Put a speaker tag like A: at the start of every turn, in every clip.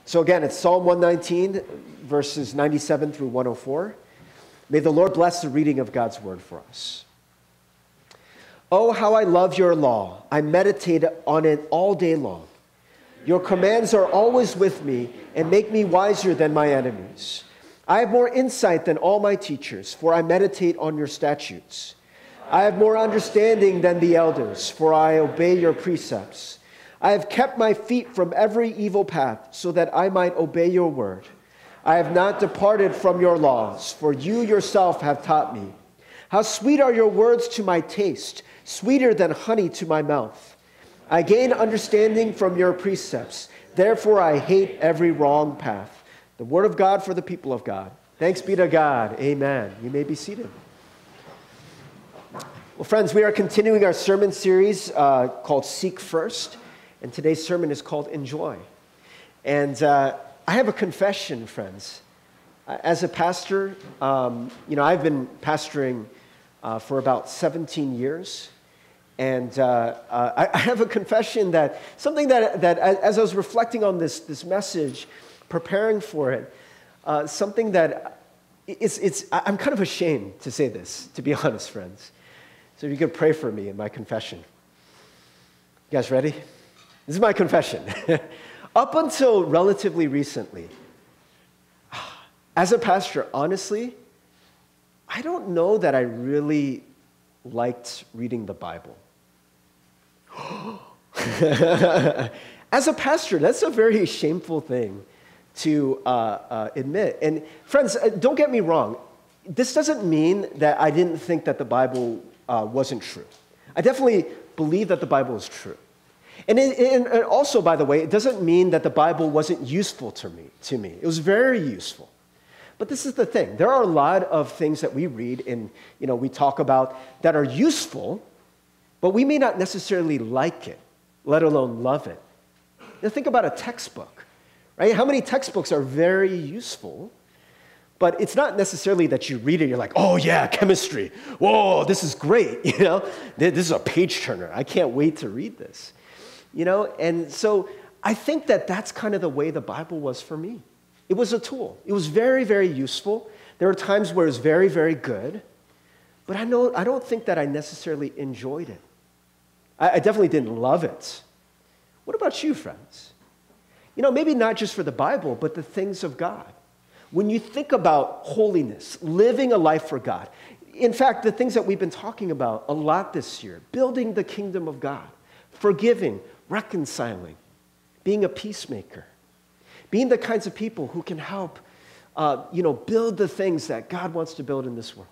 A: So again, it's Psalm 119, verses 97 through 104. May the Lord bless the reading of God's word for us. Oh, how I love your law. I meditate on it all day long. Your commands are always with me and make me wiser than my enemies. I have more insight than all my teachers, for I meditate on your statutes. I have more understanding than the elders, for I obey your precepts. I have kept my feet from every evil path, so that I might obey your word. I have not departed from your laws, for you yourself have taught me. How sweet are your words to my taste, sweeter than honey to my mouth. I gain understanding from your precepts. Therefore I hate every wrong path. The word of God for the people of God. Thanks be to God. Amen. You may be seated. Well, friends, we are continuing our sermon series called Seek First. And today's sermon is called Enjoy. And I have a confession, friends. As a pastor, I've been pastoring for about 17 years. And I have a confession that something that as I was reflecting on this message, preparing for it, something that I'm kind of ashamed to say this, to be honest, friends. So if you could pray for me in my confession. You guys ready? This is my confession. Up until relatively recently, as a pastor, honestly, I don't know that I really liked reading the Bible. As a pastor, that's a very shameful thing to admit. And friends, don't get me wrong. This doesn't mean that I didn't think that the Bible wasn't true. I definitely believe that the Bible is true. And also, by the way, it doesn't mean that the Bible wasn't useful to me. It was very useful. But this is the thing. There are a lot of things that we read and we talk about that are useful, but we may not necessarily like it, let alone love it. Now, think about a textbook, right? How many textbooks are very useful, but it's not necessarily that you read it, you're like, oh yeah, chemistry. Whoa, this is great. This is a page turner. I can't wait to read this. And so I think that that's kind of the way the Bible was for me. It was a tool. It was very, very useful. There were times where it was very, very good, but I don't think that I necessarily enjoyed it. I definitely didn't love it. What about you, friends? Maybe not just for the Bible, but the things of God. When you think about holiness, living a life for God, in fact, the things that we've been talking about a lot this year, building the kingdom of God, forgiving, reconciling, being a peacemaker, being the kinds of people who can help, build the things that God wants to build in this world.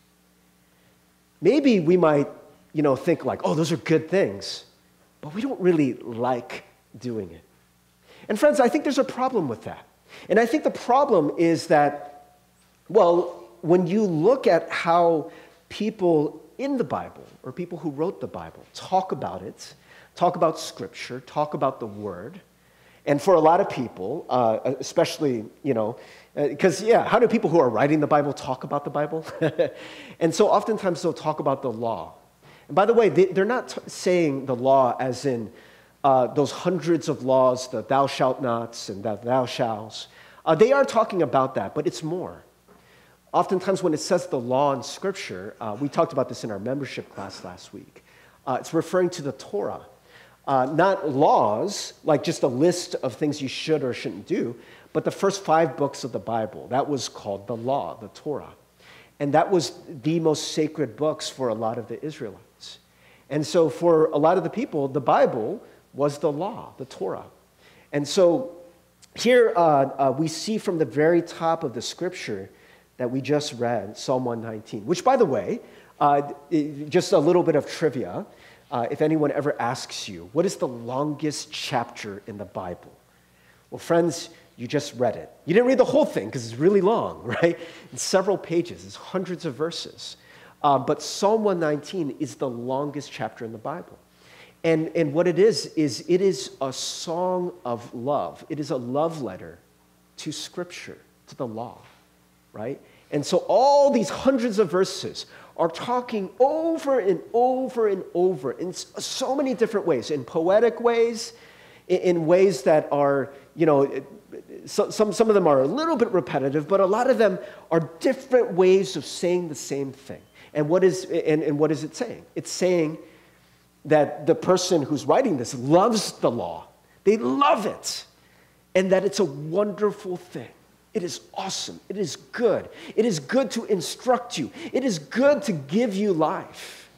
A: Maybe we might, think like, oh, those are good things, but we don't really like doing it. And friends, I think there's a problem with that. And I think the problem is that, when you look at how people in the Bible, or people who wrote the Bible, talk about it, talk about Scripture, talk about the Word. And for a lot of people, especially, because, how do people who are writing the Bible talk about the Bible? And so oftentimes they'll talk about the law. And by the way, they're not saying the law as in those hundreds of laws, the thou shalt nots and the thou shalls. They are talking about that, but it's more. Oftentimes when it says the law in Scripture, we talked about this in our membership class last week, it's referring to the Torah. Not laws, like just a list of things you should or shouldn't do, but the first 5 books of the Bible. That was called the law, the Torah. And that was the most sacred books for a lot of the Israelites. And so for a lot of the people, the Bible was the law, the Torah. And so here we see from the very top of the Scripture that we just read, Psalm 119, which, by the way, just a little bit of trivia. If anyone ever asks you, what is the longest chapter in the Bible? Well, friends, you just read it. You didn't read the whole thing because it's really long, right? It's several pages. It's hundreds of verses. But Psalm 119 is the longest chapter in the Bible. And what it is it is a song of love. It is a love letter to Scripture, to the law, right? And so all these hundreds of verses are talking over and over and over in so many different ways, in poetic ways, in ways that are, some of them are a little bit repetitive, but a lot of them are different ways of saying the same thing. And what is it saying? It's saying that the person who's writing this loves the law. They love it. And that it's a wonderful thing. It is awesome. It is good. It is good to instruct you. It is good to give you life.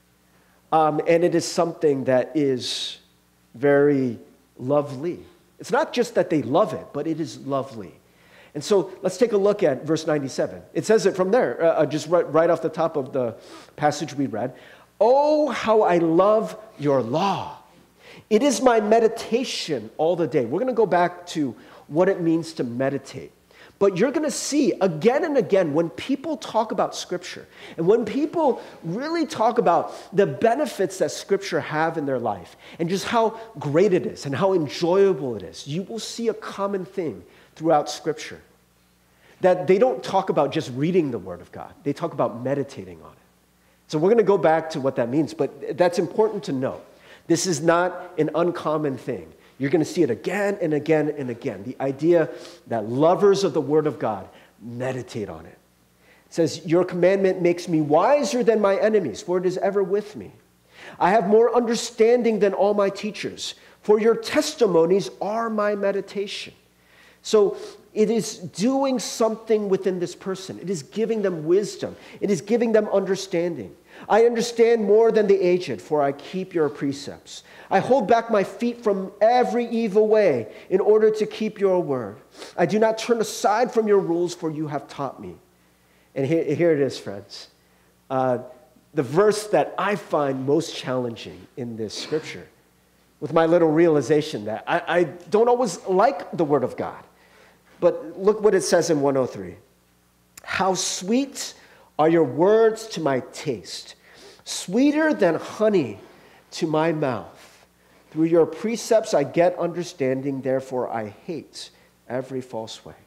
A: And it is something that is very lovely. It's not just that they love it, but it is lovely. And so let's take a look at verse 97. It says it from there, just right off the top of the passage we read. Oh, how I love your law. It is my meditation all the day. We're going to go back to what it means to meditate. But you're going to see again and again when people talk about Scripture and when people really talk about the benefits that Scripture have in their life and just how great it is and how enjoyable it is, you will see a common theme throughout Scripture. That they don't talk about just reading the Word of God. They talk about meditating on it. So we're going to go back to what that means, but that's important to know. This is not an uncommon thing. You're going to see it again and again and again. The idea that lovers of the Word of God meditate on it. It says, your commandment makes me wiser than my enemies, for it is ever with me. I have more understanding than all my teachers, for your testimonies are my meditation. So it is doing something within this person. It is giving them wisdom. It is giving them understanding. I understand more than the aged, for I keep your precepts. I hold back my feet from every evil way in order to keep your word. I do not turn aside from your rules, for you have taught me. And here it is, friends. The verse that I find most challenging in this scripture, with my little realization that I don't always like the word of God. But look what it says in 103. How sweet are your words to my taste, sweeter than honey to my mouth. Through your precepts I get understanding, therefore I hate every false way.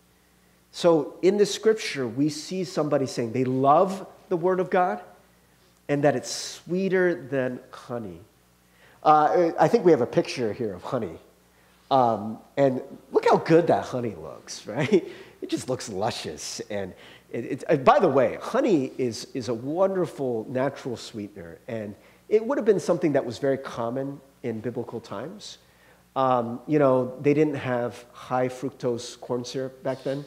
A: So in the scripture, we see somebody saying they love the word of God and that it's sweeter than honey. I think we have a picture here of honey. And look how good that honey looks, right? It just looks luscious. And by the way, honey is a wonderful natural sweetener. And it would have been something that was very common in biblical times. They didn't have high fructose corn syrup back then,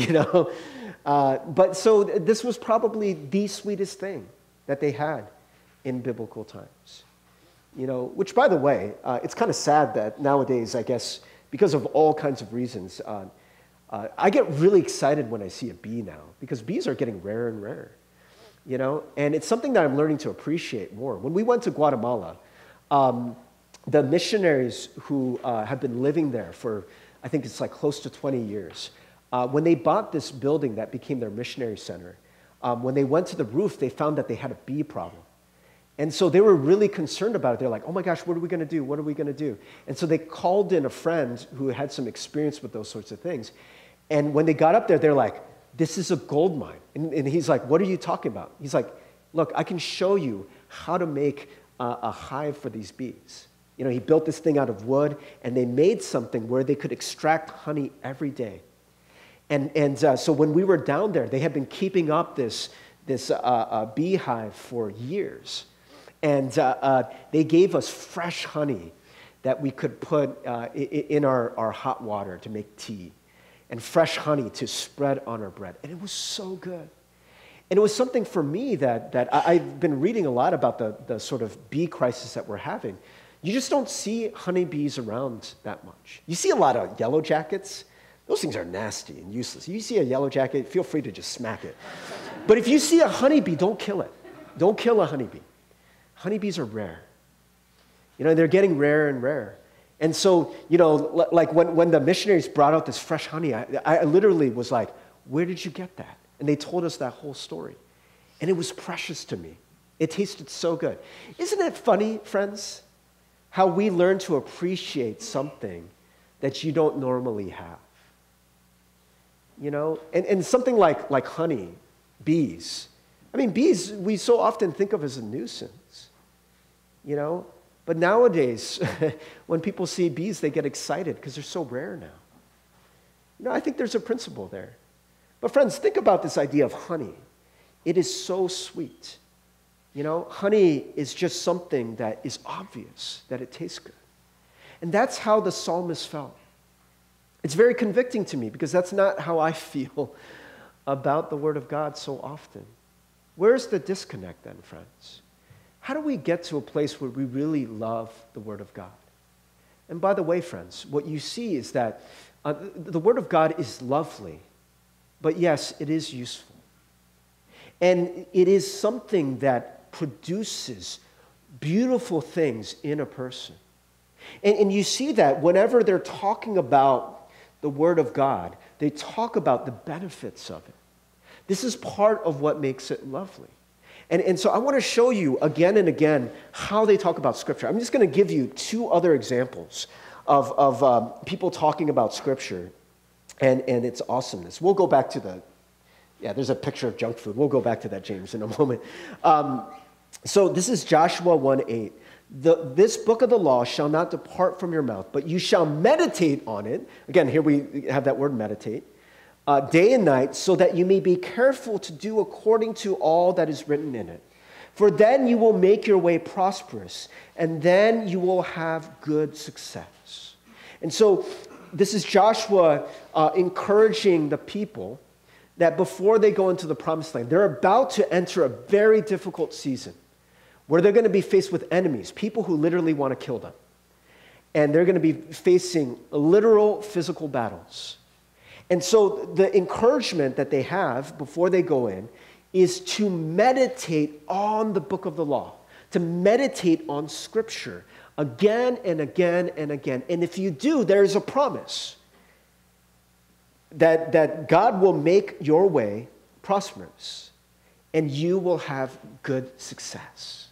A: But so this was probably the sweetest thing that they had in biblical times. Which, by the way, it's kind of sad that nowadays, I guess, because of all kinds of reasons, I get really excited when I see a bee now, because bees are getting rarer and rarer, and it's something that I'm learning to appreciate more. When we went to Guatemala, the missionaries who have been living there for, I think it's like close to 20 years, when they bought this building that became their missionary center, when they went to the roof, they found that they had a bee problem. And so they were really concerned about it. They're like, oh my gosh, what are we going to do? What are we going to do? And so they called in a friend who had some experience with those sorts of things. And when they got up there, they're like, this is a gold mine. And he's like, what are you talking about? He's like, look, I can show you how to make a hive for these bees. He built this thing out of wood, and they made something where they could extract honey every day. And so when we were down there, they had been keeping up this beehive for years. And they gave us fresh honey that we could put in our hot water to make tea, and fresh honey to spread on our bread. And it was so good. And it was something for me that I've been reading a lot about the sort of bee crisis that we're having. You just don't see honeybees around that much. You see a lot of yellow jackets. Those things are nasty and useless. If you see a yellow jacket, feel free to just smack it. But if you see a honeybee, don't kill it. Don't kill a honeybee. Honeybees are rare. They're getting rarer and rarer. And so, like when the missionaries brought out this fresh honey, I literally was like, where did you get that? And they told us that whole story. And it was precious to me. It tasted so good. Isn't it funny, friends, how we learn to appreciate something that you don't normally have? And something like honey, bees. I mean, bees we so often think of as a nuisance. But nowadays, when people see bees, they get excited because they're so rare now. I think there's a principle there. But friends, think about this idea of honey. It is so sweet. Honey is just something that is obvious, that it tastes good. And that's how the psalmist felt. It's very convicting to me because that's not how I feel about the Word of God so often. Where's the disconnect then, friends? How do we get to a place where we really love the Word of God? And by the way, friends, what you see is that the Word of God is lovely, but yes, it is useful. And it is something that produces beautiful things in a person. And you see that whenever they're talking about the Word of God, they talk about the benefits of it. This is part of what makes it lovely. And so I want to show you again and again how they talk about Scripture. I'm just going to give you two other examples of people talking about Scripture and its awesomeness. We'll go back to there's a picture of junk food. We'll go back to that, James, in a moment. So this is Joshua 1:8. This book of the law shall not depart from your mouth, but you shall meditate on it. Again, here we have that word meditate. Day and night, so that you may be careful to do according to all that is written in it. For then you will make your way prosperous, and then you will have good success. And so this is Joshua encouraging the people that before they go into the promised land, they're about to enter a very difficult season where they're going to be faced with enemies, people who literally want to kill them. And they're going to be facing literal physical battles. And so the encouragement that they have before they go in is to meditate on the book of the law, to meditate on Scripture again and again and again. And if you do, there is a promise that God will make your way prosperous and you will have good success.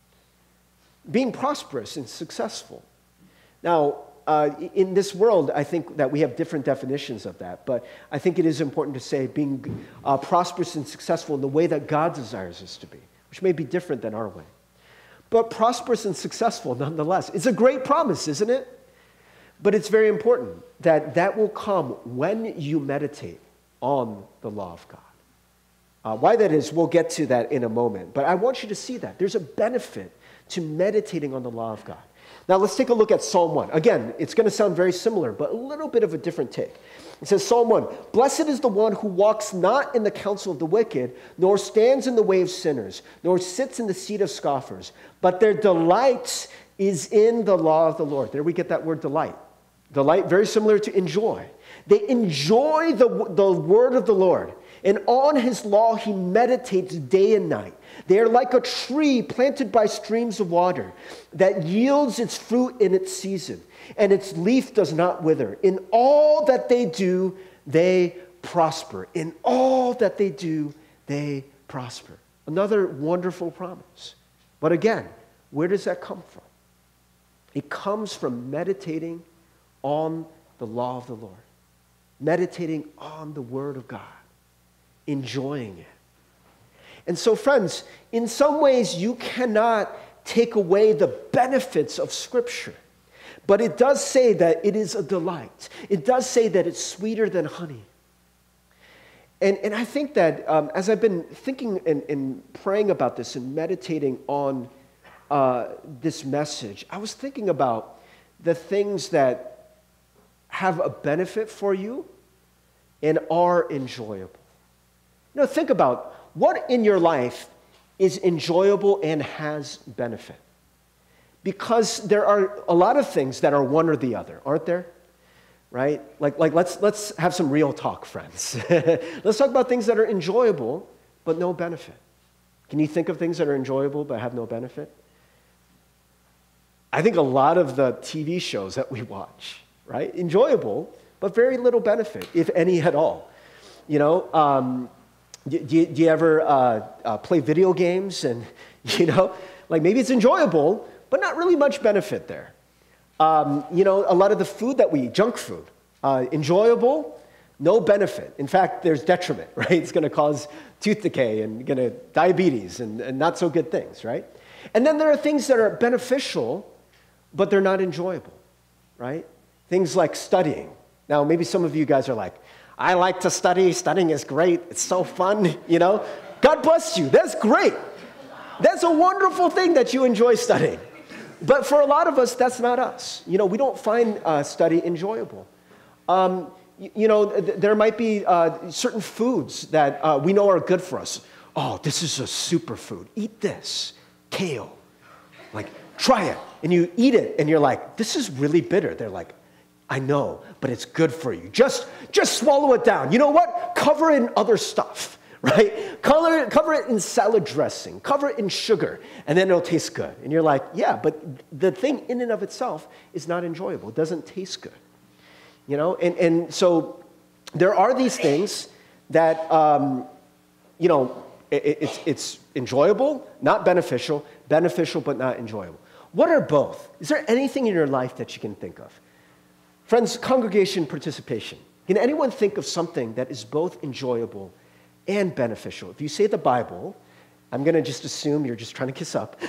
A: Being prosperous and successful. Now, in this world, I think that we have different definitions of that, but I think it is important to say being prosperous and successful in the way that God desires us to be, which may be different than our way. But prosperous and successful nonetheless. It's a great promise, isn't it? But it's very important that that will come when you meditate on the law of God. Why that is, we'll get to that in a moment. But I want you to see that. There's a benefit to meditating on the law of God. Now let's take a look at Psalm 1. Again, it's going to sound very similar, but a little bit of a different take. It says, Psalm 1, "Blessed is the one who walks not in the counsel of the wicked, nor stands in the way of sinners, nor sits in the seat of scoffers, but their delight is in the law of the Lord." There we get that word delight. Delight, very similar to enjoy. They enjoy the word of the Lord, and on his law he meditates day and night. They are like a tree planted by streams of water that yields its fruit in its season, and its leaf does not wither. In all that they do, they prosper. In all that they do, they prosper. Another wonderful promise. But again, where does that come from? It comes from meditating on the law of the Lord, meditating on the Word of God, enjoying it. And so, friends, in some ways you cannot take away the benefits of Scripture, but it does say that it is a delight. It does say that it's sweeter than honey. And I think that as I've been thinking and praying about this and meditating on this message, I was thinking about the things that have a benefit for you and are enjoyable. Think about what in your life is enjoyable and has benefit. Because there are a lot of things that are one or the other, aren't there? Right? Like let's have some real talk, friends. Let's talk about things that are enjoyable but no benefit. Can you think of things that are enjoyable but have no benefit? I think a lot of the TV shows that we watch, right? Enjoyable, but very little benefit, if any at all. Do you ever play video games and, maybe it's enjoyable, but not really much benefit there. A lot of the food that we eat, junk food, enjoyable, no benefit. In fact, there's detriment, right? It's going to cause tooth decay and diabetes and not so good things, right? And then there are things that are beneficial, but they're not enjoyable, right? Things like studying, Now, maybe some of you guys are like, I like to study. Studying is great. It's so fun, you know. God bless you. That's great. That's a wonderful thing that you enjoy studying. But for a lot of us, that's not us. You know, we don't find study enjoyable. There might be certain foods that we know are good for us. Oh, this is a superfood. Eat this. Kale. Like, try it. And you eat it, and you're like, this is really bitter. They're like, I know, but it's good for you. Just swallow it down. You know what? Cover it in other stuff, right? Cover it in salad dressing. Cover it in sugar, and then it'll taste good. And you're like, yeah, but the thing in and of itself is not enjoyable. It doesn't taste good. You know, and so there are these things that, it's enjoyable, not beneficial, beneficial but not enjoyable. What are both? Is there anything in your life that you can think of? Friends, congregation participation. Can anyone think of something that is both enjoyable and beneficial? If you say the Bible, I'm going to just assume you're just trying to kiss up.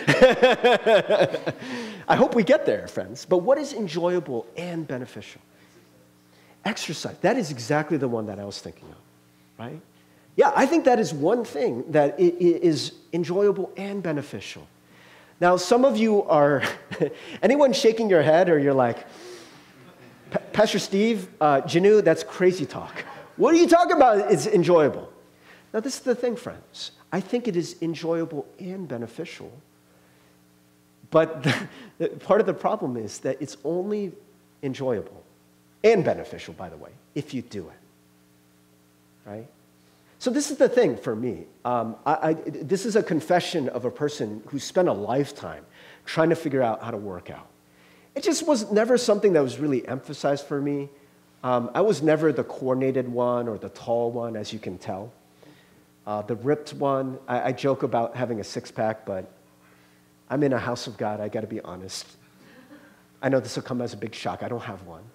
A: I hope we get there, friends. But what is enjoyable and beneficial? Exercise. That is exactly the one that I was thinking of, right? Yeah, I think that is one thing that is enjoyable and beneficial. Now, some of you are, anyone shaking your head or you're like, Pastor Steve, Janu, that's crazy talk. What are you talking about? It's enjoyable. Now, this is the thing, friends. I think it is enjoyable and beneficial. But part of the problem is that it's only enjoyable and beneficial, by the way, if you do it, right? So this is the thing for me. This is a confession of a person who spent a lifetime trying to figure out how to work out. It just was never something that was really emphasized for me. I was never the coordinated one or the tall one, as you can tell. The ripped one, I joke about having a six-pack, but I'm in a house of God, I gotta be honest. I know this will come as a big shock, I don't have one.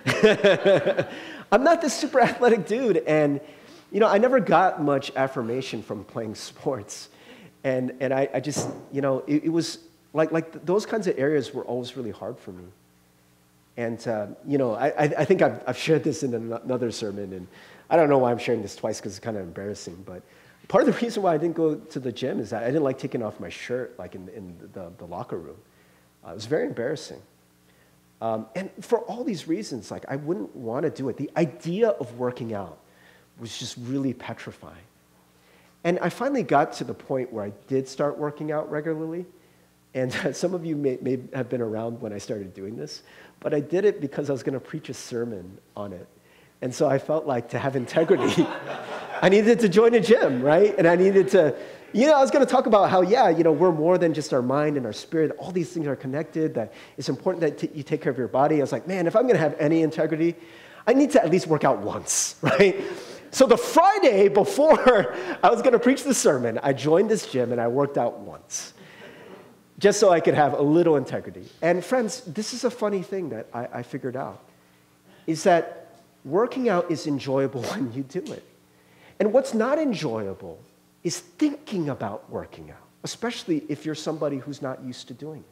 A: I'm not this super athletic dude, and I never got much affirmation from playing sports. And I just, it was like those kinds of areas were always really hard for me. And, I think I've shared this in another sermon, and I don't know why I'm sharing this twice because it's kind of embarrassing, but part of the reason why I didn't go to the gym is that I didn't like taking off my shirt, like in the locker room. It was very embarrassing. And for all these reasons, like I wouldn't want to do it. The idea of working out was just really petrifying. And I finally got to the point where I did start working out regularly. And some of you may have been around when I started doing this, but I did it because I was going to preach a sermon on it. And so I felt like to have integrity, I needed to join a gym, right? And I needed to, I was going to talk about how, we're more than just our mind and our spirit. All these things are connected, that it's important that you take care of your body. I was like, man, if I'm going to have any integrity, I need to at least work out once, right? So the Friday before I was going to preach the sermon, I joined this gym and I worked out once, just so I could have a little integrity. And friends, this is a funny thing that I figured out, is that working out is enjoyable when you do it. And what's not enjoyable is thinking about working out, especially if you're somebody who's not used to doing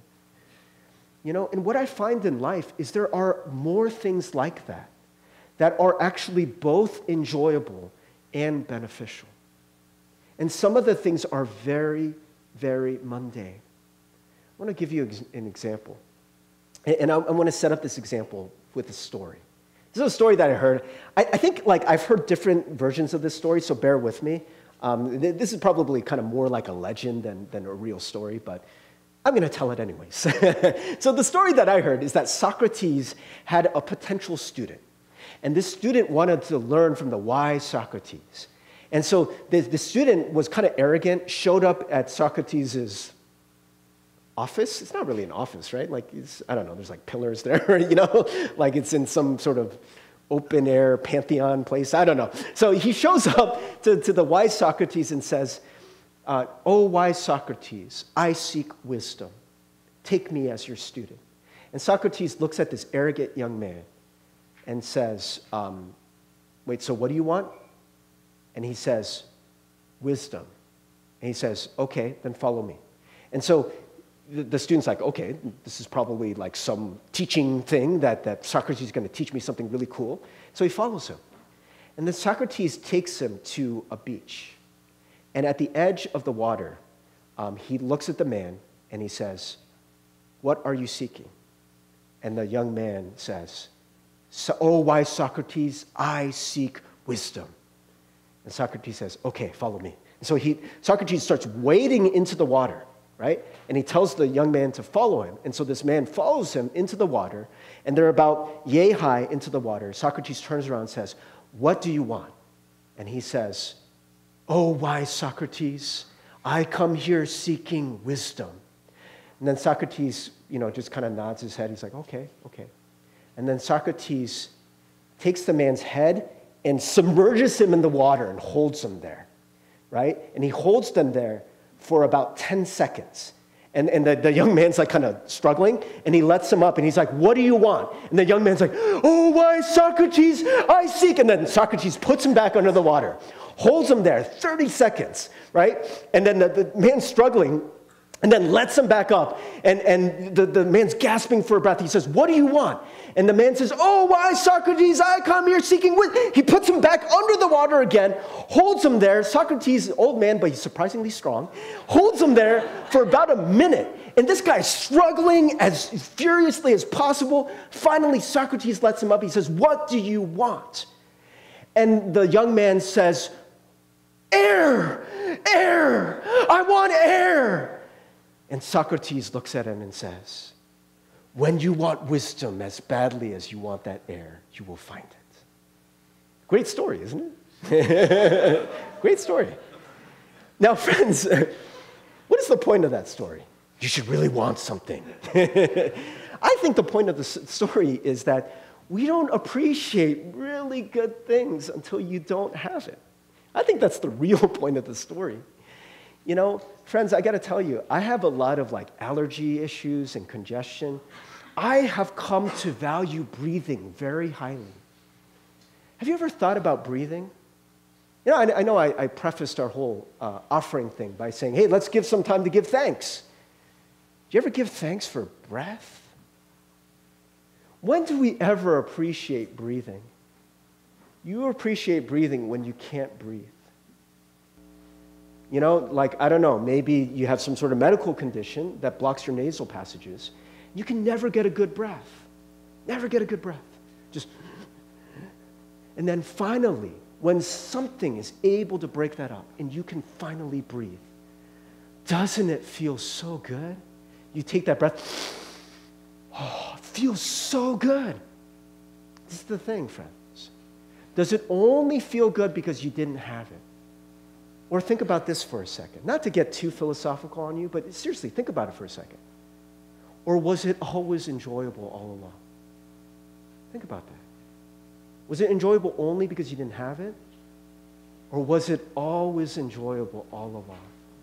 A: it. And what I find in life is there are more things like that are actually both enjoyable and beneficial. And some of the things are very, very mundane. I want to give you an example. And I want to set up this example with a story. This is a story that I heard. I think I've heard different versions of this story, so bear with me. This is probably kind of more like a legend than a real story, but I'm going to tell it anyways. So the story that I heard is that Socrates had a potential student. And this student wanted to learn from the wise Socrates. And so the student was kind of arrogant, showed up at Socrates' office. It's not really an office, right? I don't know, there's pillars there, like it's in some sort of open air Pantheon place. I don't know. So he shows up to the wise Socrates and says, "Oh, wise Socrates, I seek wisdom. Take me as your student." And Socrates looks at this arrogant young man and says, "Wait, so what do you want?" And he says, "Wisdom." And he says, "Okay, then follow me." And so the student's like, okay, this is probably like some teaching thing that Socrates is going to teach me something really cool. So he follows him. And then Socrates takes him to a beach. And at the edge of the water, he looks at the man and he says, "What are you seeking?" And the young man says, "Oh, wise Socrates, I seek wisdom." And Socrates says, "Okay, follow me." And so Socrates starts wading into the water, right? And he tells the young man to follow him. And so this man follows him into the water, and they're about yay high into the water. Socrates turns around and says, "What do you want?" And he says, "Oh, wise Socrates, I come here seeking wisdom." And then Socrates, just kind of nods his head. He's like, okay. And then Socrates takes the man's head and submerges him in the water and holds him there, right? And he holds them there for about 10 seconds. And the young man's like kind of struggling, and he lets him up, and he's like, "What do you want?" And the young man's like, "Oh, wise Socrates, I seek." And then Socrates puts him back under the water, holds him there 30 seconds, right? And then the man's struggling, and then lets him back up. And the man's gasping for breath. He says, "What do you want?" And the man says, "Oh, wise Socrates, I come here seeking wisdom." He puts him back under the water again, holds him there. Socrates, old man, but he's surprisingly strong, holds him there for about a minute. And this guy's struggling as furiously as possible. Finally, Socrates lets him up. He says, "What do you want?" And the young man says, "Air, air, I want air." And Socrates looks at him and says, "When you want wisdom as badly as you want that air, you will find it." Great story, isn't it? Great story. Now, friends, what is the point of that story? You should really want something. I think the point of the story is that we don't appreciate really good things until you don't have it. I think that's the real point of the story. Friends, I got to tell you, I have a lot of allergy issues and congestion. I have come to value breathing very highly. Have you ever thought about breathing? I know I prefaced our whole offering thing by saying, hey, let's give some time to give thanks. Do you ever give thanks for breath? When do we ever appreciate breathing? You appreciate breathing when you can't breathe. I don't know, maybe you have some sort of medical condition that blocks your nasal passages. You can never get a good breath. Never get a good breath. And then finally, when something is able to break that up and you can finally breathe, doesn't it feel so good? You take that breath, it feels so good. This is the thing, friends. Does it only feel good because you didn't have it? Or think about this for a second. Not to get too philosophical on you, but seriously, think about it for a second. Or was it always enjoyable all along? Think about that. Was it enjoyable only because you didn't have it? Or was it always enjoyable all along?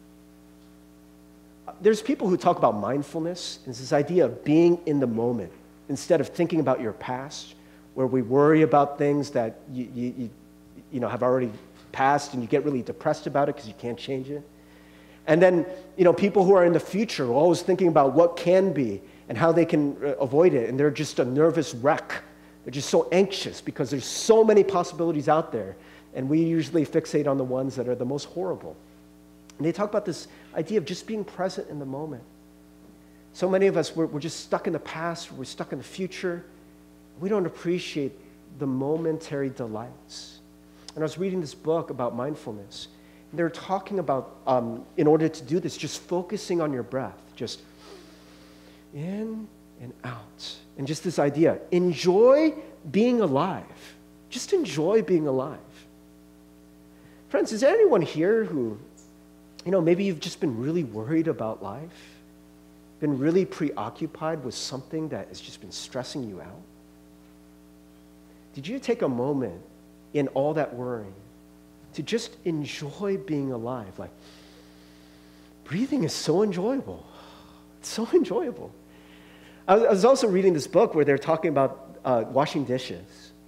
A: There's people who talk about mindfulness. It's this idea of being in the moment instead of thinking about your past, where we worry about things that you have already past, and you get really depressed about it because you can't change it. And then, people who are in the future are always thinking about what can be and how they can avoid it, and they're just a nervous wreck. They're just so anxious because there's so many possibilities out there, and we usually fixate on the ones that are the most horrible. And they talk about this idea of just being present in the moment. So many of us, we're just stuck in the past, we're stuck in the future. We don't appreciate the momentary delights. And I was reading this book about mindfulness. And they're talking about, in order to do this, just focusing on your breath, just in and out. And just this idea, enjoy being alive. Just enjoy being alive. Friends, is there anyone here who, maybe you've just been really worried about life, been really preoccupied with something that has just been stressing you out? Did you take a moment in all that worrying to just enjoy being alive? Breathing is so enjoyable. It's so enjoyable. I was also reading this book where they're talking about washing dishes.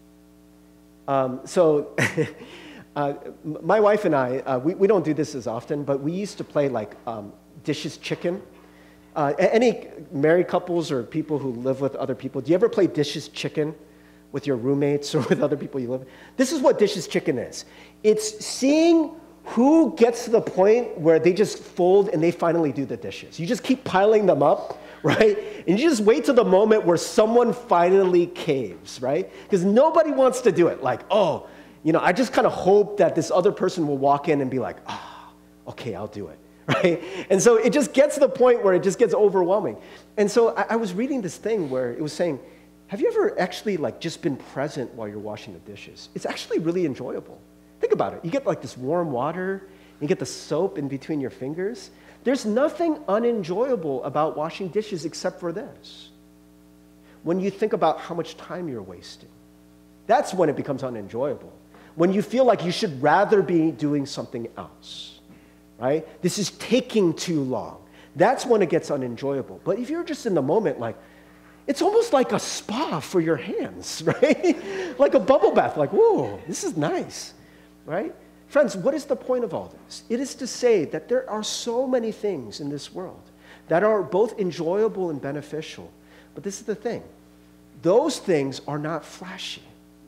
A: My wife and I, we don't do this as often, but we used to play dishes chicken. Any married couples or people who live with other people, do you ever play Dishes Chicken with your roommates or with other people you live with? This is what Dishes Chicken is. It's seeing who gets to the point where they just fold and they finally do the dishes. You just keep piling them up, right? And you just wait till the moment where someone finally caves, right? Because nobody wants to do it. Like, oh, I just kind of hope that this other person will walk in and be like, okay, I'll do it, right? And so it just gets to the point where it just gets overwhelming. And so I was reading this thing where it was saying, have you ever actually just been present while you're washing the dishes? It's actually really enjoyable. Think about it. You get this warm water, you get the soap in between your fingers. There's nothing unenjoyable about washing dishes except for this. When you think about how much time you're wasting, that's when it becomes unenjoyable. When you feel like you should rather be doing something else, right? This is taking too long. That's when it gets unenjoyable. But if you're just in the moment, it's almost like a spa for your hands, right? Like a bubble bath, whoa, this is nice. Right? Friends, what is the point of all this? It is to say that there are so many things in this world that are both enjoyable and beneficial. But this is the thing. Those things are not flashy.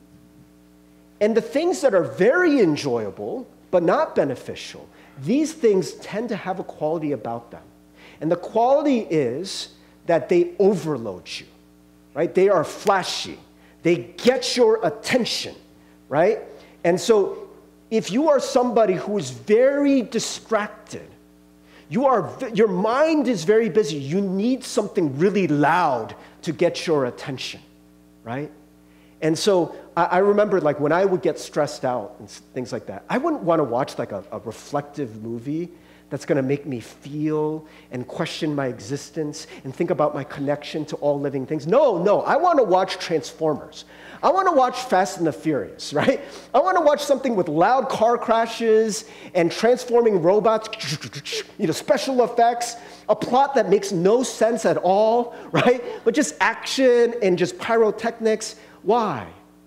A: And the things that are very enjoyable but not beneficial, these things tend to have a quality about them. And the quality is that they overload you, right? They are flashy. They get your attention, right? And so if you are somebody who is very distracted, your mind is very busy, you need something really loud to get your attention, right? And so I remember when I would get stressed out and things like that, I wouldn't want to watch a reflective movie that's going to make me feel and question my existence and think about my connection to all living things. No, I want to watch Transformers. I want to watch Fast and the Furious, right? I want to watch something with loud car crashes and transforming robots, special effects, a plot that makes no sense at all, right? But just action and just pyrotechnics. Why?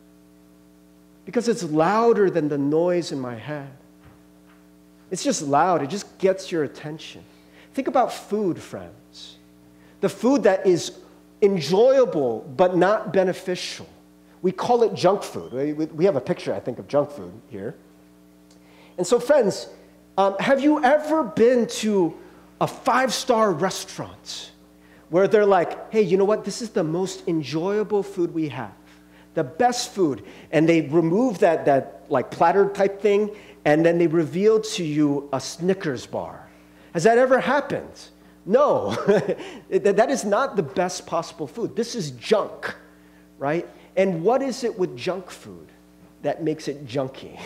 A: Because it's louder than the noise in my head. It's just loud. It just gets your attention. Think about food, friends. The food that is enjoyable but not beneficial. We call it junk food. We have a picture, I think, of junk food here. And so, friends, have you ever been to a 5-star restaurant where they're like, hey, you know what? This is the most enjoyable food we have. The best food. And they remove that platter type thing, and then they reveal to you a Snickers bar. Has that ever happened? No. That is not the best possible food. This is junk, right? And what is it with junk food that makes it junky?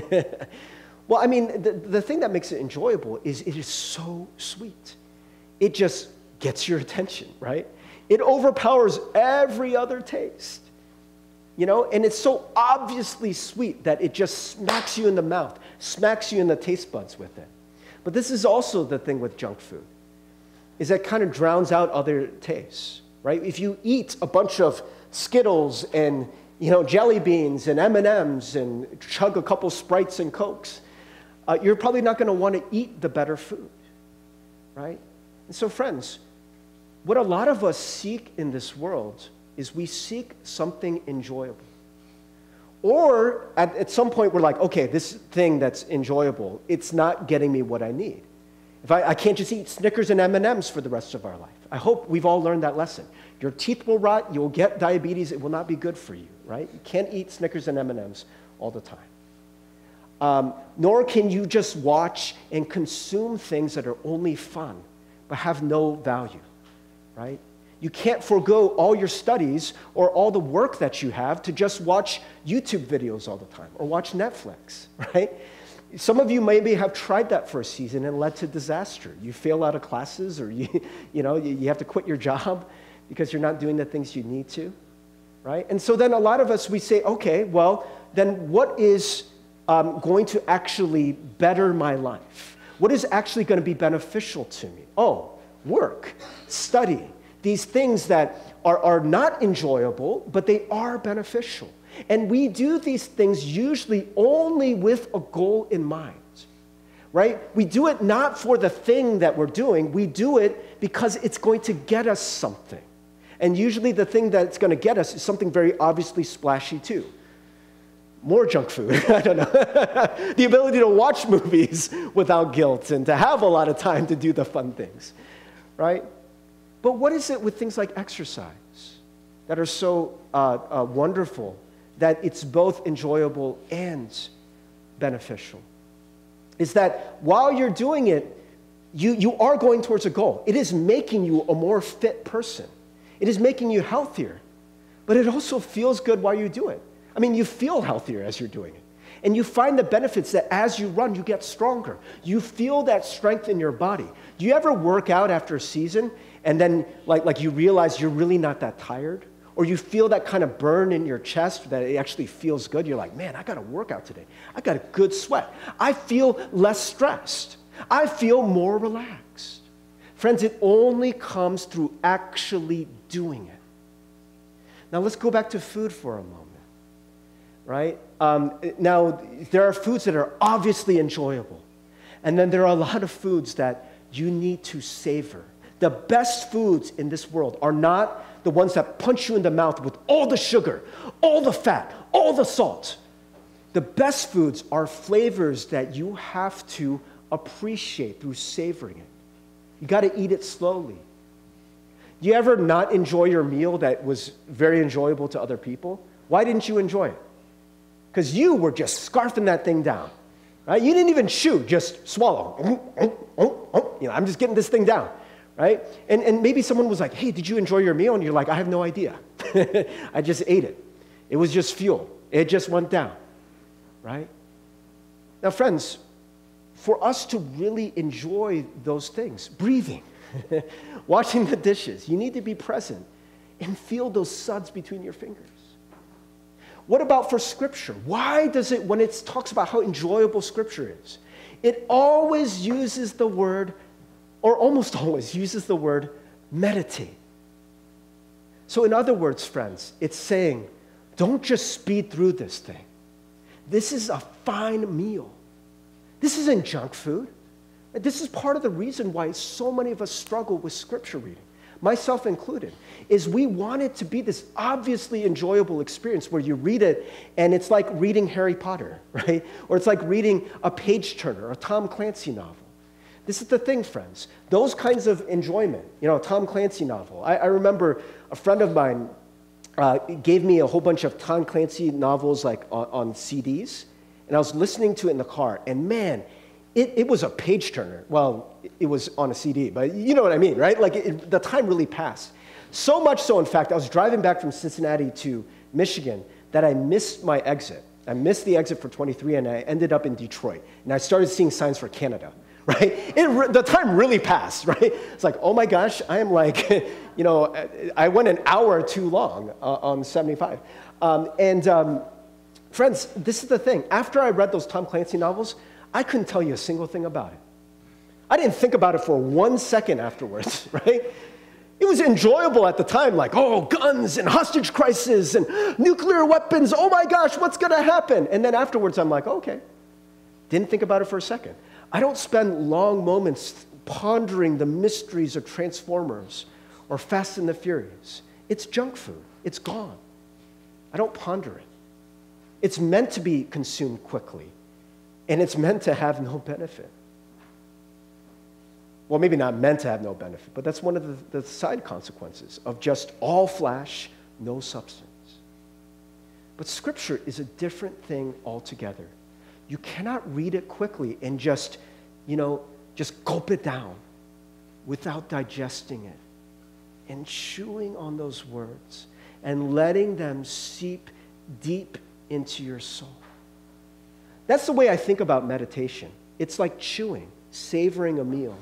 A: Well, the thing that makes it enjoyable is it is so sweet. It just gets your attention, right? It overpowers every other taste. And it's so obviously sweet that it just smacks you in the mouth, smacks you in the taste buds with it. But this is also the thing with junk food, is that it kind of drowns out other tastes, right? If you eat a bunch of Skittles and, jelly beans and M&Ms and chug a couple Sprites and Cokes, you're probably not going to want to eat the better food, right? And so, friends, what a lot of us seek in this world is we seek something enjoyable. Or at some point we're like, okay, this thing that's enjoyable, it's not getting me what I need. If I can't just eat Snickers and M&Ms for the rest of our life. I hope we've all learned that lesson. Your teeth will rot, you'll get diabetes, it will not be good for you, right? You can't eat Snickers and M&Ms all the time. Nor can you just watch and consume things that are only fun, but have no value, right? You can't forego all your studies or all the work that you have to just watch YouTube videos all the time or watch Netflix, right? Some of you maybe have tried that for a season and led to disaster. You fail out of classes, or you have to quit your job because you're not doing the things you need to, right? And so then a lot of us, we say, okay, well, then what is going to actually better my life? What is actually going to be beneficial to me? Oh, work, study. These things that are not enjoyable, but they are beneficial. And we do these things usually only with a goal in mind. right? We do it not for the thing that we're doing. We do it because it's going to get us something. And usually the thing that's going to get us is something very obviously splashy too. More junk food, I don't know. The ability to watch movies without guilt and to have a lot of time to do the fun things, right? But what is it with things like exercise that are so wonderful that it's both enjoyable and beneficial? Is that while you're doing it, you are going towards a goal. It is making you a more fit person. It is making you healthier. But it also feels good while you do it. I mean, you feel healthier as you're doing it. And you find the benefits that as you run, you get stronger. You feel that strength in your body. Do you ever work out after a season and then like you realize you're really not that tired? Or you feel that kind of burn in your chest that it actually feels good? You're like, man, I got to work out today. I got a good sweat. I feel less stressed. I feel more relaxed. Friends, it only comes through actually doing it. Now let's go back to food for a moment. Right? Now, there are foods that are obviously enjoyable. And then there are a lot of foods that you need to savor. The best foods in this world are not the ones that punch you in the mouth with all the sugar, all the fat, all the salt. The best foods are flavors that you have to appreciate through savoring it. You got to eat it slowly. Do you ever not enjoy your meal that was very enjoyable to other people? Why didn't you enjoy it? Because you were just scarfing that thing down, right? You didn't even chew, just swallow. I'm just getting this thing down, right? And maybe someone was like, hey, did you enjoy your meal? And you're like, I have no idea. I just ate it. It was just fuel. It just went down, right? Now, friends, for us to really enjoy those things, breathing, washing the dishes, you need to be present and feel those suds between your fingers. What about for Scripture? Why does it, when it talks about how enjoyable Scripture is, it always uses the word, or almost always uses the word, meditate. So in other words, friends, it's saying, don't just speed through this thing. This is a fine meal. This isn't junk food. This is part of the reason why so many of us struggle with Scripture reading, myself included, is we want it to be this obviously enjoyable experience where you read it and it's like reading Harry Potter, right? Or it's like reading a page-turner, a Tom Clancy novel. This is the thing, friends. Those kinds of enjoyment, a Tom Clancy novel. I remember a friend of mine gave me a whole bunch of Tom Clancy novels like on CDs, and I was listening to it in the car, and man, it was a page-turner. Well, it was on a CD, but you know what I mean, right? Like, the time really passed. So much so, in fact, I was driving back from Cincinnati to Michigan that I missed my exit. I missed the exit for 23, and I ended up in Detroit. And I started seeing signs for Canada, right? The time really passed, right? It's like, oh my gosh, I am like, I went an hour too long on 75. Friends, this is the thing. After I read those Tom Clancy novels, I couldn't tell you a single thing about it. I didn't think about it for 1 second afterwards, right? It was enjoyable at the time, like, oh, guns and hostage crisis and nuclear weapons. Oh my gosh, what's going to happen? And then afterwards, I'm like, okay. Didn't think about it for a second. I don't spend long moments pondering the mysteries of Transformers or Fast and the Furious. It's junk food. It's gone. I don't ponder it. It's meant to be consumed quickly, and it's meant to have no benefit. Well, maybe not meant to have no benefit, but that's one of the side consequences of just all flash, no substance. But Scripture is a different thing altogether. You cannot read it quickly and just gulp it down without digesting it and chewing on those words and letting them seep deep into your soul. That's the way I think about meditation. It's like chewing, savoring a meal.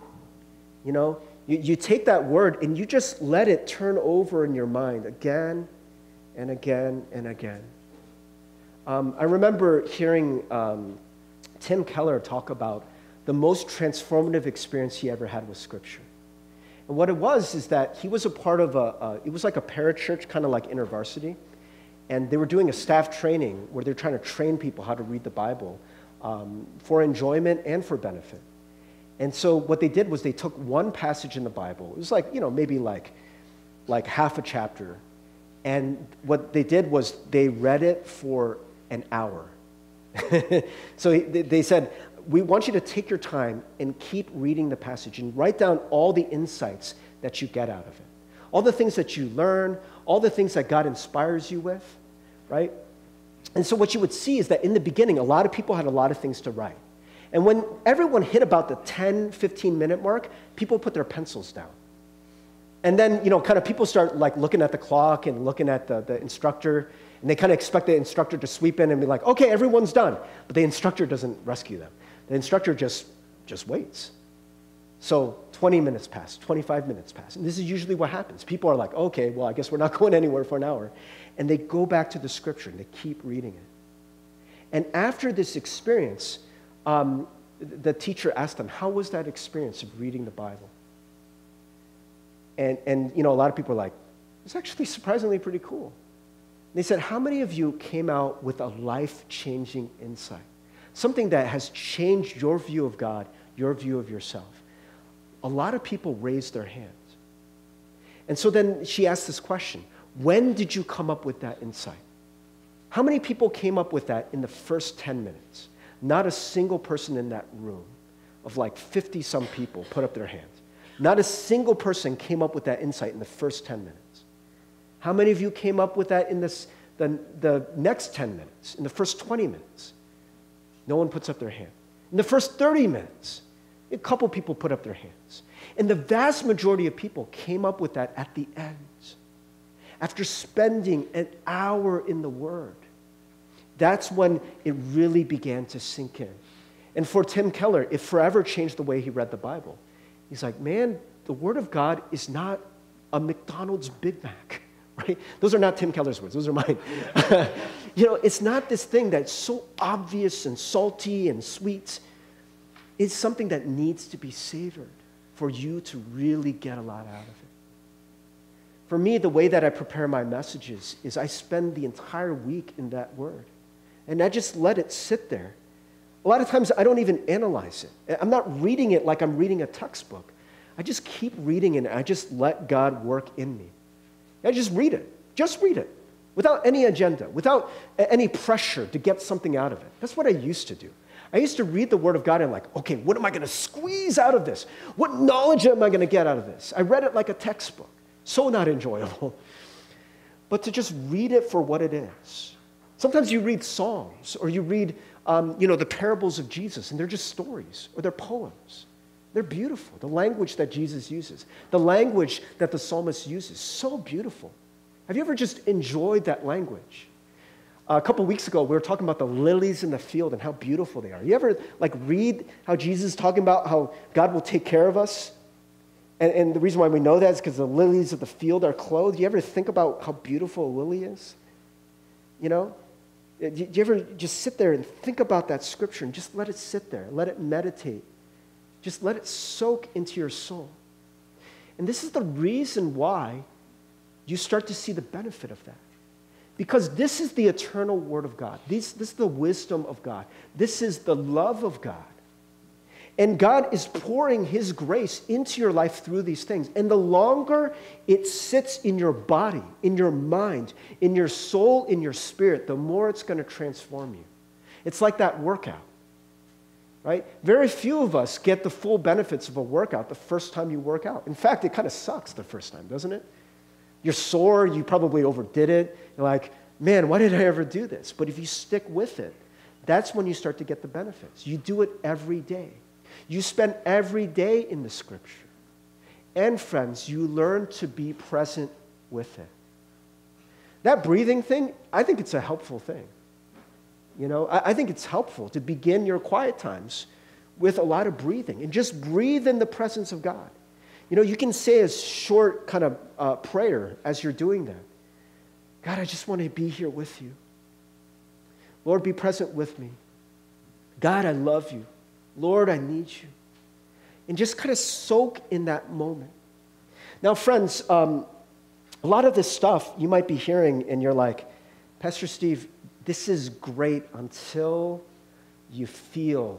A: You take that word and you just let it turn over in your mind again and again and again. I remember hearing Tim Keller talk about the most transformative experience he ever had with Scripture. And what it was is that he was a part of it was like a parachurch, kind of like InterVarsity. And they were doing a staff training where they're trying to train people how to read the Bible for enjoyment and for benefit. And so what they did was they took one passage in the Bible. It was like, maybe like half a chapter. And what they did was they read it for an hour. So they said, we want you to take your time and keep reading the passage and write down all the insights that you get out of it. All the things that you learn, all the things that God inspires you with, right? And so what you would see is that in the beginning, a lot of people had a lot of things to write. And when everyone hit about the 10, 15-minute mark, people put their pencils down. And then, kind of people start like looking at the clock and looking at the instructor, and they kind of expect the instructor to sweep in and be like, okay, everyone's done. But the instructor doesn't rescue them. The instructor just waits. So 20 minutes pass, 25 minutes pass. And this is usually what happens. People are like, okay, well, I guess we're not going anywhere for an hour. And they go back to the scripture and they keep reading it. And after this experience, the teacher asked them, how was that experience of reading the Bible? And a lot of people are like, it's actually surprisingly pretty cool. They said, how many of you came out with a life-changing insight? Something that has changed your view of God, your view of yourself. A lot of people raised their hands. And so then she asked this question, when did you come up with that insight? How many people came up with that in the first 10 minutes? Not a single person in that room of like 50-some people put up their hands. Not a single person came up with that insight in the first 10 minutes. How many of you came up with that in the next 10 minutes, in the first 20 minutes? No one puts up their hand. In the first 30 minutes, a couple people put up their hands. And the vast majority of people came up with that at the end, after spending an hour in the Word. That's when it really began to sink in. And for Tim Keller, it forever changed the way he read the Bible. He's like, man, the Word of God is not a McDonald's Big Mac, right? Those are not Tim Keller's words. Those are mine. It's not this thing that's so obvious and salty and sweet. It's something that needs to be savored for you to really get a lot out of it. For me, the way that I prepare my messages is I spend the entire week in that Word. And I just let it sit there. A lot of times I don't even analyze it. I'm not reading it like I'm reading a textbook. I just keep reading it and I just let God work in me. I just read it. Just read it. Without any agenda, without any pressure to get something out of it. That's what I used to do. I used to read the Word of God and like, okay, what am I going to squeeze out of this? What knowledge am I going to get out of this? I read it like a textbook. So not enjoyable. But to just read it for what it is. Sometimes you read Psalms or you read the parables of Jesus, and they're just stories, or they're poems. They're beautiful. The language that Jesus uses, the language that the psalmist uses, so beautiful. Have you ever just enjoyed that language? A couple weeks ago, we were talking about the lilies in the field and how beautiful they are. You ever read how Jesus is talking about how God will take care of us? And the reason why we know that is because the lilies of the field are clothed. You ever think about how beautiful a lily is? Do you ever just sit there and think about that scripture and just let it sit there, let it meditate, just let it soak into your soul? And this is the reason why you start to see the benefit of that. Because this is the eternal Word of God. This is the wisdom of God. This is the love of God. And God is pouring His grace into your life through these things. And the longer it sits in your body, in your mind, in your soul, in your spirit, the more it's going to transform you. It's like that workout, right? Very few of us get the full benefits of a workout the first time you work out. In fact, it kind of sucks the first time, doesn't it? You're sore, you probably overdid it. You're like, man, why did I ever do this? But if you stick with it, that's when you start to get the benefits. You do it every day. You spend every day in the Scripture. And friends, you learn to be present with it. That breathing thing, I think it's a helpful thing. I think it's helpful to begin your quiet times with a lot of breathing and just breathe in the presence of God. You can say a short kind of prayer as you're doing that. God, I just want to be here with you. Lord, be present with me. God, I love you. Lord, I need you. And just kind of soak in that moment. Now, friends, a lot of this stuff you might be hearing and you're like, Pastor Steve, this is great until you feel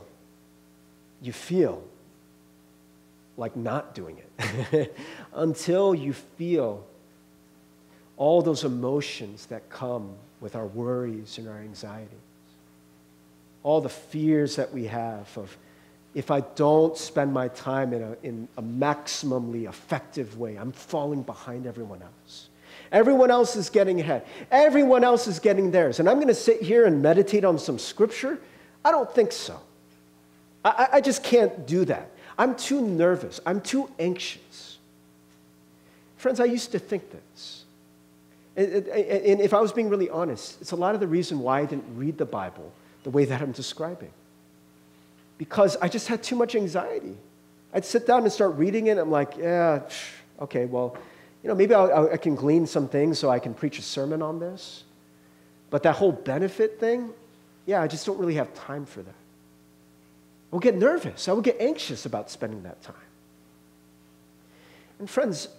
A: like not doing it. Until you feel all those emotions that come with our worries and our anxieties. All the fears that we have of, if I don't spend my time in a maximally effective way, I'm falling behind everyone else. Everyone else is getting ahead. Everyone else is getting theirs. And I'm going to sit here and meditate on some scripture? I don't think so. I just can't do that. I'm too nervous. I'm too anxious. Friends, I used to think this. And if I was being really honest, it's a lot of the reason why I didn't read the Bible the way that I'm describing. Because I just had too much anxiety. I'd sit down and start reading it, and I'm like, yeah, okay, well, maybe I can glean some things so I can preach a sermon on this. But that whole benefit thing, yeah, I just don't really have time for that. I would get nervous. I would get anxious about spending that time. And friends,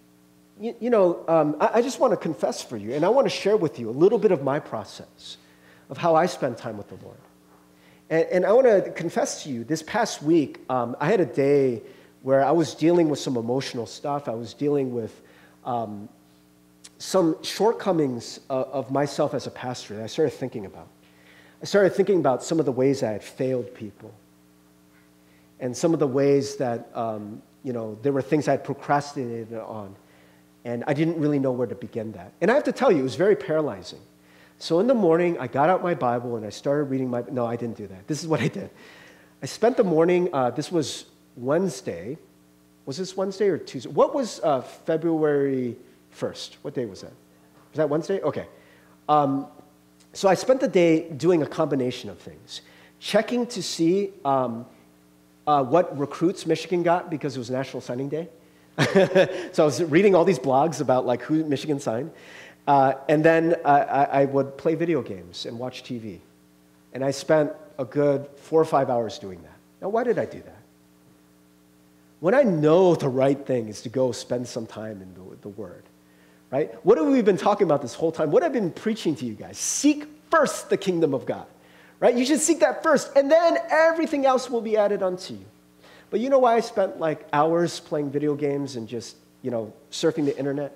A: I just want to confess for you, and I want to share with you a little bit of my process of how I spend time with the Lord. And I want to confess to you, this past week, I had a day where I was dealing with some emotional stuff. I was dealing with some shortcomings of myself as a pastor that I started thinking about. I started thinking about some of the ways I had failed people. And some of the ways that, there were things I had procrastinated on. And I didn't really know where to begin that. And I have to tell you, it was very paralyzing. So in the morning, I got out my Bible and I started reading no, I didn't do that. This is what I did. I spent the morning, this was Wednesday. Was this Wednesday or Tuesday? What was February 1st? What day was that? Was that Wednesday? Okay. So I spent the day doing a combination of things. Checking to see what recruits Michigan got because it was National Signing Day. So I was reading all these blogs about like who Michigan signed. And then I would play video games and watch TV. And I spent a good 4 or 5 hours doing that. Now, why did I do that? When I know the right thing is to go spend some time in the Word, right? What have we been talking about this whole time? What I've been preaching to you guys? Seek first the kingdom of God, right? You should seek that first, and then everything else will be added unto you. But you know why I spent like hours playing video games and just, surfing the internet?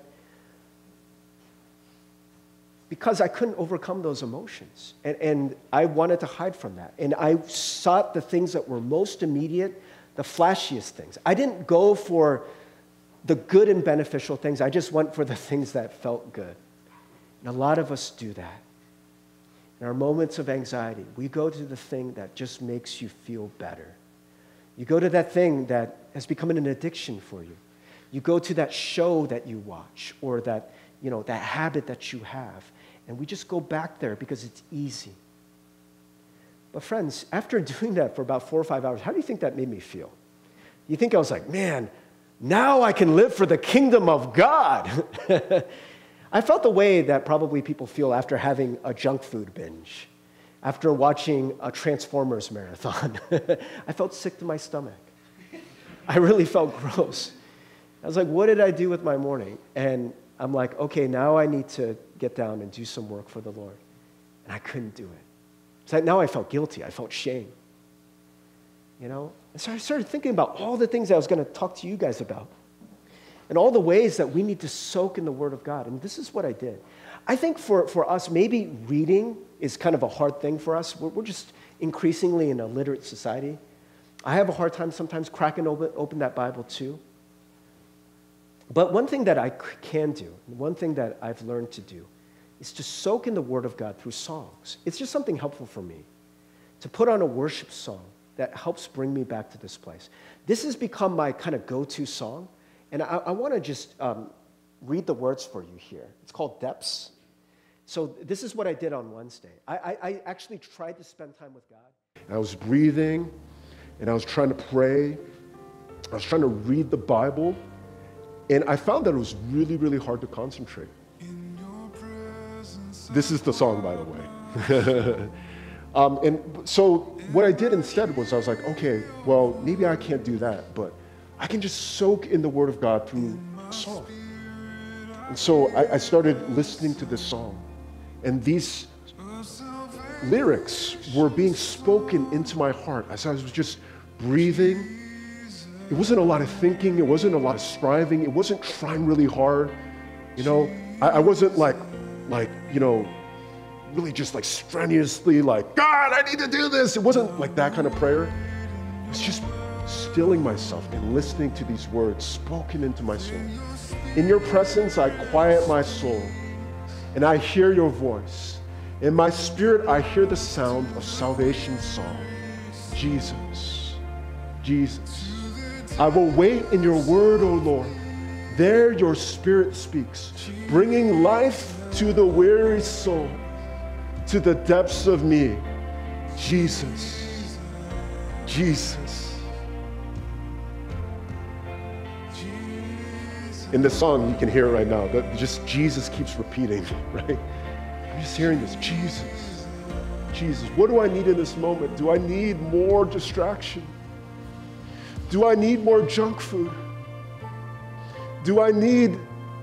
A: Because I couldn't overcome those emotions. And I wanted to hide from that. And I sought the things that were most immediate, the flashiest things. I didn't go for the good and beneficial things. I just went for the things that felt good. And a lot of us do that. In our moments of anxiety, we go to the thing that just makes you feel better. You go to that thing that has become an addiction for you. You go to that show that you watch or that, that habit that you have. And we just go back there because it's easy. But friends, after doing that for about 4 or 5 hours, how do you think that made me feel? You think I was like, man, now I can live for the kingdom of God. I felt the way that probably people feel after having a junk food binge, after watching a Transformers marathon. I felt sick to my stomach. I really felt gross. I was like, what did I do with my morning? And I'm like, okay, now I need to get down and do some work for the Lord. And I couldn't do it. So now I felt guilty. I felt shame. And so I started thinking about all the things I was going to talk to you guys about and all the ways that we need to soak in the Word of God. And this is what I did. I think for us, maybe reading is kind of a hard thing for us. We're just increasingly in a literate society. I have a hard time sometimes cracking open that Bible too. But one thing that I can do, one thing that I've learned to do, is to soak in the Word of God through songs. It's just something helpful for me, to put on a worship song that helps bring me back to this place. This has become my kind of go-to song, and I want to just read the words for you here. It's called Depths. So this is what I did on Wednesday. I actually tried to spend time with God.
B: I was breathing, and I was trying to pray. I was trying to read the Bible. And I found that it was really, really hard to concentrate. This is the song, by the way. And so what I did instead was I was like, okay, well, maybe I can't do that, but I can just soak in the Word of God through a song. And so I started listening to this song. And these lyrics were being spoken into my heart as I was just breathing. It wasn't a lot of thinking. It wasn't a lot of striving. It wasn't trying really hard. I wasn't like, really just like strenuously like, God, I need to do this. It wasn't like that kind of prayer. It was just stilling myself and listening to these words spoken into my soul. In your presence, I quiet my soul and I hear your voice. In my spirit, I hear the sound of salvation's song. Jesus, Jesus. I will wait in your word, O Lord. There your spirit speaks, bringing life to the weary soul, to the depths of me. Jesus, Jesus. In the song, you can hear it right now, that just Jesus keeps repeating, right? I'm just hearing this, Jesus, Jesus. What do I need in this moment? Do I need more distraction? Do I need more junk food? Do I need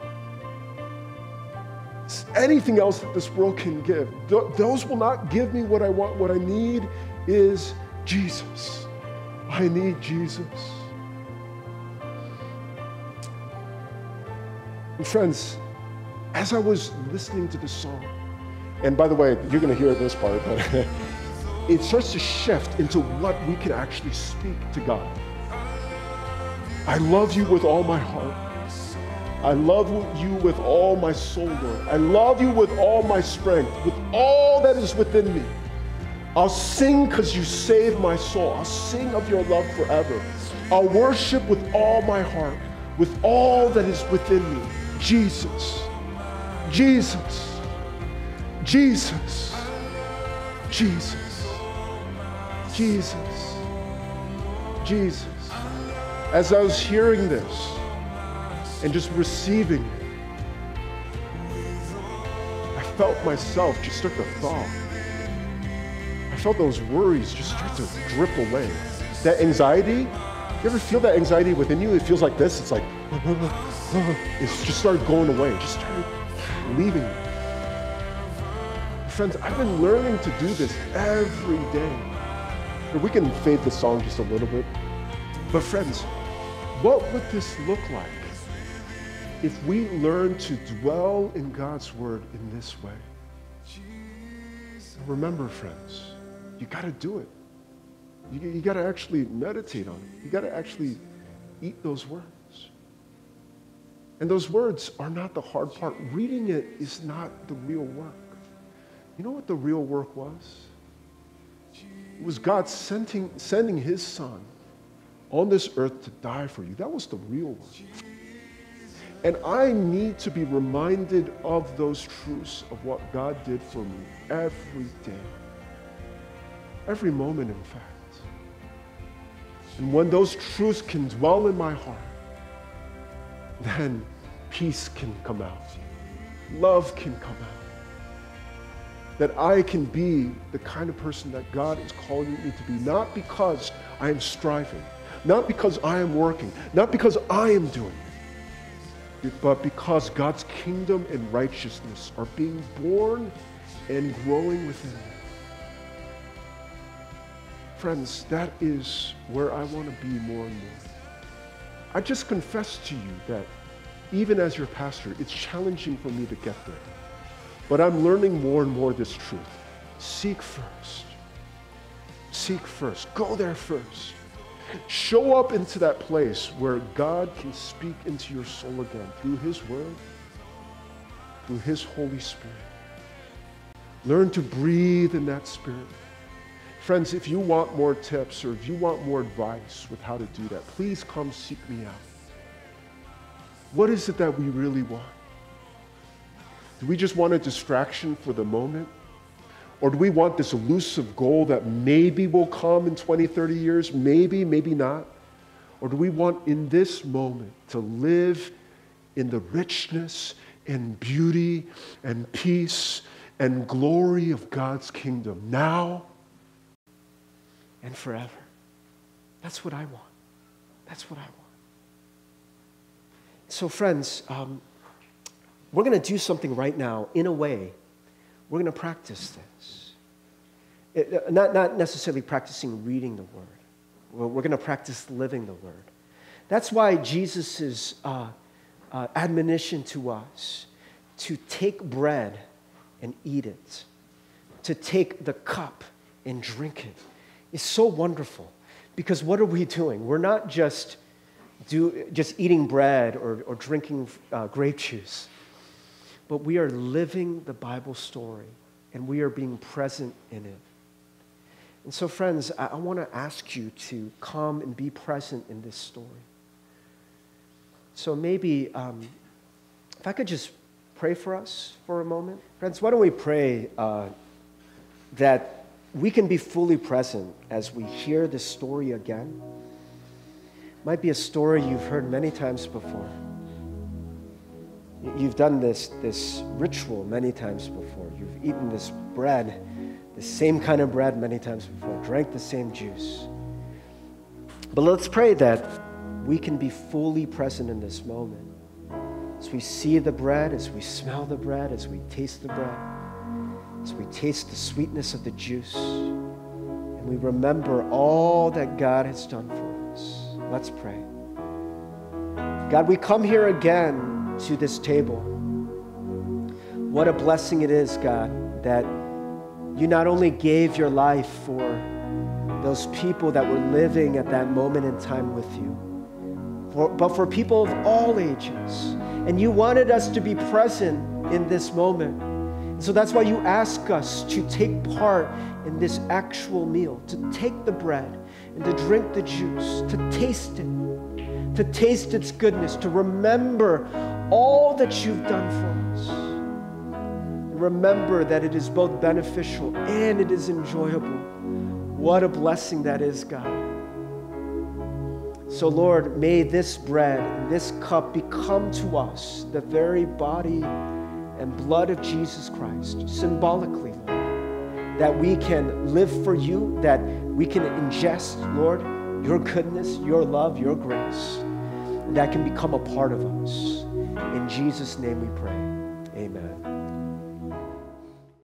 B: anything else that this world can give? Those will not give me what I want. What I need is Jesus. I need Jesus. And friends, as I was listening to this song, and by the way, you're going to hear this part, but it starts to shift into what we can actually speak to God. I love you with all my heart. I love you with all my soul, Lord. I love you with all my strength, with all that is within me. I'll sing because you saved my soul. I'll sing of your love forever. I'll worship with all my heart, with all that is within me. Jesus, Jesus, Jesus, Jesus, Jesus, Jesus. As I was hearing this and just receiving it, I felt myself just start to thaw. I felt those worries just start to drip away. That anxiety, you ever feel that anxiety within you? It feels like this. It's like, it's just started going away. It just started leaving me. Friends, I've been learning to do this every day. We can fade the song just a little bit. But friends, what would this look like if we learn to dwell in God's word in this way? And remember, friends, you got to do it. You got to actually meditate on it. You got to actually eat those words. And those words are not the hard part. Reading it is not the real work. You know what the real work was? It was God sending his son on this earth to die for you. That was the real work. And I need to be reminded of those truths of what God did for me every day. Every moment, in fact. And when those truths can dwell in my heart, then peace can come out. Love can come out. That I can be the kind of person that God is calling me to be, not because I am striving, not because I am working, not because I am doing it, but because God's kingdom and righteousness are being born and growing within me. Friends, that is where I want to be more and more. I just confess to you that even as your pastor, it's challenging for me to get there. But I'm learning more and more this truth. Seek first. Seek first. Go there first. Show up into that place where God can speak into your soul again through his word, through his Holy Spirit. Learn to breathe in that spirit. Friends, if you want more tips or if you want more advice with how to do that, please come seek me out. What is it that we really want? Do we just want a distraction for the moment? Or do we want this elusive goal that maybe will come in 20, 30 years? Maybe, maybe not. Or do we want in this moment to live in the richness and beauty and peace and glory of God's kingdom now and forever? That's what I want. That's what I want. So friends, we're going to do something right now. In a way, we're going to practice this.
A: Not necessarily practicing reading the word. We're going to practice living the word. That's why Jesus' admonition to us to take bread and eat it, to take the cup and drink it, is so wonderful. Because what are we doing? We're not just eating bread or drinking grape juice, but we are living the Bible story, and we are being present in it. And so, friends, I want to ask you to come and be present in this story. So maybe, if I could just pray for us for a moment. Friends, why don't we pray that we can be fully present as we hear this story again. It might be a story you've heard many times before. You've done this ritual many times before. You've eaten this bread, the same kind of bread many times before, drank the same juice. But let's pray that we can be fully present in this moment. As we see the bread, as we smell the bread, as we taste the bread, as we taste the sweetness of the juice, and we remember all that God has done for us. Let's pray. God, we come here again to this table. What a blessing it is, God, that you not only gave your life for those people that were living at that moment in time with you, but for people of all ages. And you wanted us to be present in this moment. And so that's why you ask us to take part in this actual meal, to take the bread and to drink the juice, to taste its goodness, to remember all that you've done for us. And remember that it is both beneficial and it is enjoyable. What a blessing that is, God. So, Lord, may this bread and this cup become to us the very body and blood of Jesus Christ, symbolically, Lord, that we can live for you, that we can ingest, Lord, your goodness, your love, your grace, and that can become a part of us. In Jesus' name we pray. Amen.